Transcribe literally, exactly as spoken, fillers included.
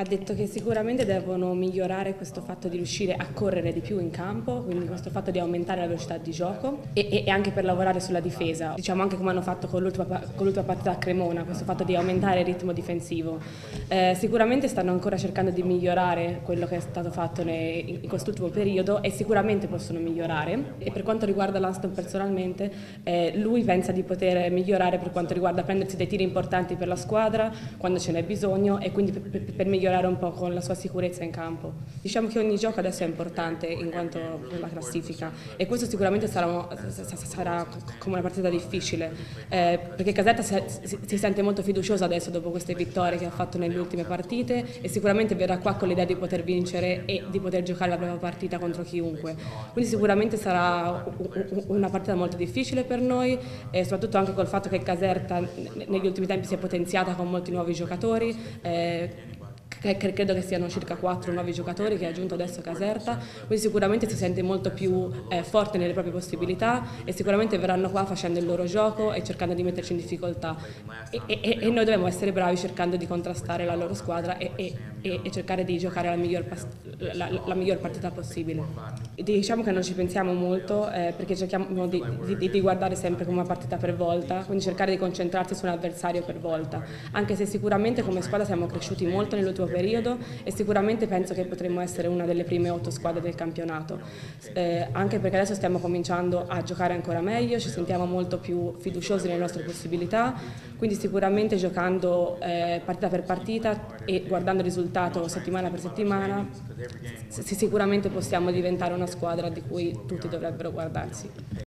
Ha detto che sicuramente devono migliorare questo fatto di riuscire a correre di più in campo, quindi questo fatto di aumentare la velocità di gioco e, e anche per lavorare sulla difesa, diciamo anche come hanno fatto con l'ultima, con l'ultima partita a Cremona, questo fatto di aumentare il ritmo difensivo. Eh, sicuramente stanno ancora cercando di migliorare quello che è stato fatto nei, in quest'ultimo periodo e sicuramente possono migliorare. E per quanto riguarda l'Aston personalmente, eh, lui pensa di poter migliorare per quanto riguarda prendersi dei tiri importanti per la squadra quando ce n'è bisogno e quindi per, per, per migliorare migliorare un po' con la sua sicurezza in campo. Diciamo che ogni gioco adesso è importante in quanto la classifica e questo sicuramente sarà, sarà come una partita difficile eh, perché Caserta si, si, si sente molto fiduciosa adesso dopo queste vittorie che ha fatto nelle ultime partite e sicuramente verrà qua con l'idea di poter vincere e di poter giocare la propria partita contro chiunque. Quindi sicuramente sarà una partita molto difficile per noi e soprattutto anche col fatto che Caserta negli ultimi tempi si è potenziata con molti nuovi giocatori. Eh, Credo che siano circa quattro nuovi giocatori che ha aggiunto adesso Caserta, quindi sicuramente si sente molto più eh, forte nelle proprie possibilità e sicuramente verranno qua facendo il loro gioco e cercando di metterci in difficoltà e, e, e noi dobbiamo essere bravi cercando di contrastare la loro squadra e, e, e cercare di giocare la miglior, la, la miglior partita possibile. Diciamo che non ci pensiamo molto eh, perché cerchiamo di, di, di guardare sempre come una partita per volta, quindi cercare di concentrarsi su un avversario per volta, anche se sicuramente come squadra siamo cresciuti molto nell'ultimo periodo e sicuramente penso che potremmo essere una delle prime otto squadre del campionato, eh, anche perché adesso stiamo cominciando a giocare ancora meglio, ci sentiamo molto più fiduciosi nelle nostre possibilità, quindi sicuramente giocando eh, partita per partita e guardando il risultato settimana per settimana sicuramente possiamo diventare una squadra di cui tutti dovrebbero guardarsi.